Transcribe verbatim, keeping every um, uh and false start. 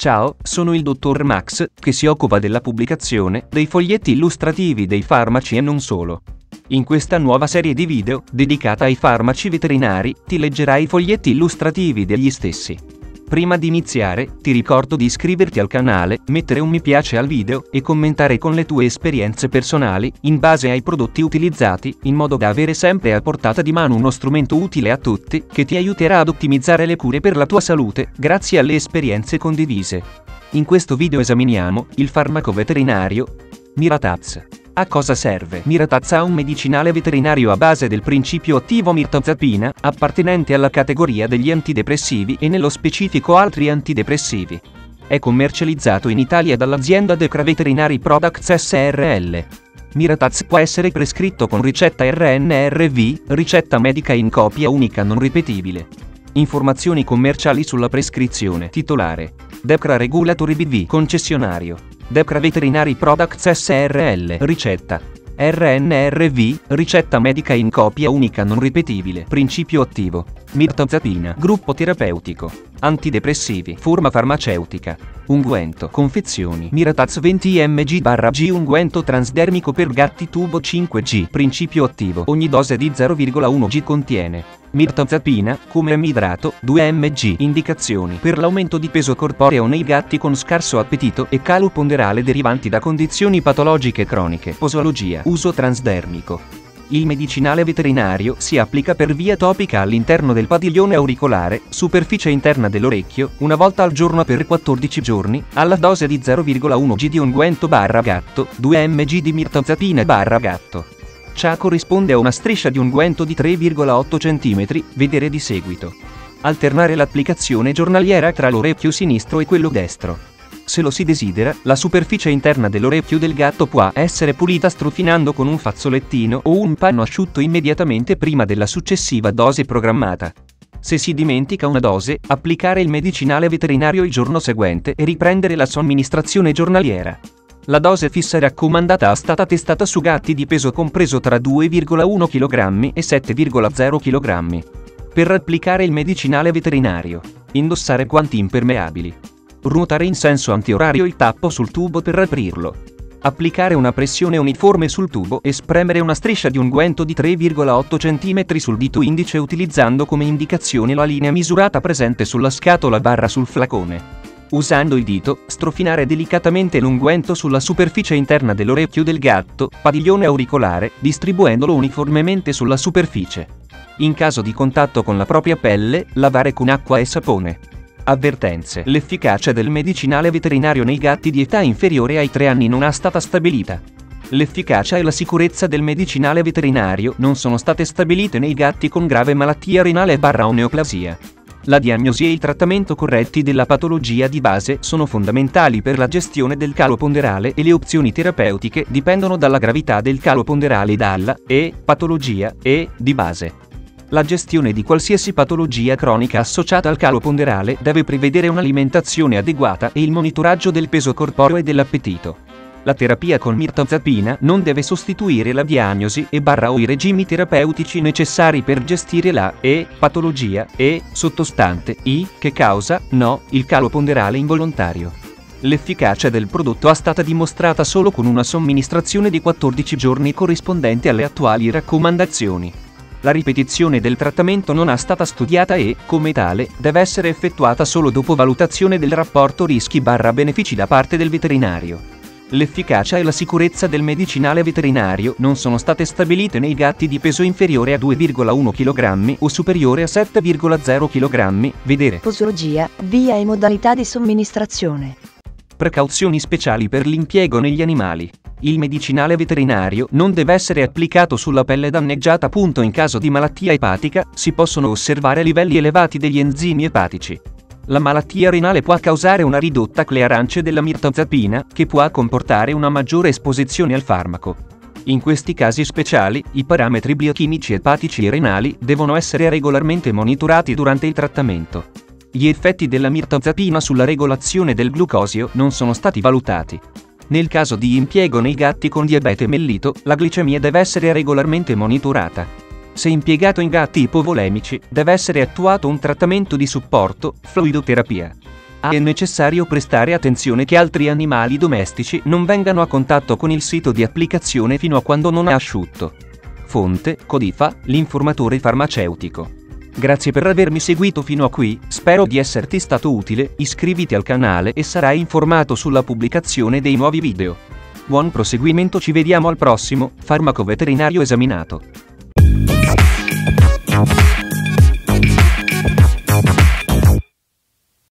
Ciao, sono il dottor Max, che si occupa della pubblicazione dei foglietti illustrativi dei farmaci e non solo. In questa nuova serie di video, dedicata ai farmaci veterinari, ti leggerai i foglietti illustrativi degli stessi. Prima di iniziare, ti ricordo di iscriverti al canale, mettere un mi piace al video e commentare con le tue esperienze personali, in base ai prodotti utilizzati, in modo da avere sempre a portata di mano uno strumento utile a tutti, che ti aiuterà ad ottimizzare le cure per la tua salute, grazie alle esperienze condivise. In questo video esaminiamo il farmaco veterinario Mirataz. A cosa serve? Mirataz è un medicinale veterinario a base del principio attivo mirtazapina, appartenente alla categoria degli antidepressivi e nello specifico altri antidepressivi. È commercializzato in Italia dall'azienda Decra Veterinary Products S R L. Mirataz può essere prescritto con ricetta R N R V, ricetta medica in copia unica non ripetibile. Informazioni commerciali sulla prescrizione. Titolare: Decra Regulatory B V. Concessionario: Decra Veterinary Products S R L. Ricetta: R N R V, ricetta medica in copia unica non ripetibile. Principio attivo: mirtazapina. Gruppo terapeutico: antidepressivi. Forma farmaceutica: unguento. Confezioni: Mirataz venti millimetri G unguento transdermico per gatti tubo cinque G. Principio attivo: ogni dose di zero virgola uno G contiene mirtazapina, come amidrato, due millimetri. Indicazioni: per l'aumento di peso corporeo nei gatti con scarso appetito e calo ponderale derivanti da condizioni patologiche croniche. Posologia: uso transdermico. Il medicinale veterinario si applica per via topica all'interno del padiglione auricolare, superficie interna dell'orecchio, una volta al giorno per quattordici giorni, alla dose di zero virgola uno G di unguento barra gatto, due millimetri di mirtazapina barra gatto. Ciò corrisponde a una striscia di unguento di tre virgola otto centimetri, vedere di seguito. Alternare l'applicazione giornaliera tra l'orecchio sinistro e quello destro. Se lo si desidera, la superficie interna dell'orecchio del gatto può essere pulita strofinando con un fazzolettino o un panno asciutto immediatamente prima della successiva dose programmata. Se si dimentica una dose, applicare il medicinale veterinario il giorno seguente e riprendere la somministrazione giornaliera. La dose fissa raccomandata è stata testata su gatti di peso compreso tra due virgola uno chilogrammi e sette virgola zero chilogrammi. Per applicare il medicinale veterinario: indossare guanti impermeabili. Ruotare in senso antiorario il tappo sul tubo per aprirlo. Applicare una pressione uniforme sul tubo e spremere una striscia di unguento di tre virgola otto centimetri sul dito indice utilizzando come indicazione la linea misurata presente sulla scatola barra sul flacone. Usando il dito, strofinare delicatamente l'unguento sulla superficie interna dell'orecchio del gatto, padiglione auricolare, distribuendolo uniformemente sulla superficie. In caso di contatto con la propria pelle, lavare con acqua e sapone. Avvertenze: l'efficacia del medicinale veterinario nei gatti di età inferiore ai tre anni non è stata stabilita. L'efficacia e la sicurezza del medicinale veterinario non sono state stabilite nei gatti con grave malattia renale barra o neoplasia. La diagnosi e il trattamento corretti della patologia di base sono fondamentali per la gestione del calo ponderale e le opzioni terapeutiche dipendono dalla gravità del calo ponderale e dalla e patologia e di base. La gestione di qualsiasi patologia cronica associata al calo ponderale deve prevedere un'alimentazione adeguata e il monitoraggio del peso corporeo e dell'appetito. La terapia con mirtazapina non deve sostituire la diagnosi e barra o i regimi terapeutici necessari per gestire la e patologia e sottostante i che causa no il calo ponderale involontario. L'efficacia del prodotto è stata dimostrata solo con una somministrazione di quattordici giorni corrispondente alle attuali raccomandazioni. La ripetizione del trattamento non è stata studiata e, come tale, deve essere effettuata solo dopo valutazione del rapporto rischi-benefici da parte del veterinario. L'efficacia e la sicurezza del medicinale veterinario non sono state stabilite nei gatti di peso inferiore a due virgola uno chilogrammi o superiore a sette virgola zero chilogrammi, vedere posologia, via e modalità di somministrazione. Precauzioni speciali per l'impiego negli animali. Il medicinale veterinario non deve essere applicato sulla pelle danneggiata. In caso di malattia epatica, si possono osservare livelli elevati degli enzimi epatici. La malattia renale può causare una ridotta clearance della mirtazapina, che può comportare una maggiore esposizione al farmaco. In questi casi speciali, i parametri biochimici epatici e renali devono essere regolarmente monitorati durante il trattamento. Gli effetti della mirtazapina sulla regolazione del glucosio non sono stati valutati. Nel caso di impiego nei gatti con diabete mellito, la glicemia deve essere regolarmente monitorata. Se impiegato in gatti ipovolemici, deve essere attuato un trattamento di supporto, fluidoterapia. È necessario prestare attenzione che altri animali domestici non vengano a contatto con il sito di applicazione fino a quando non è asciutto. Fonte: Codifa, l'informatore farmaceutico. Grazie per avermi seguito fino a qui, spero di esserti stato utile, iscriviti al canale e sarai informato sulla pubblicazione dei nuovi video. Buon proseguimento, ci vediamo al prossimo Farmaco Veterinario Esaminato.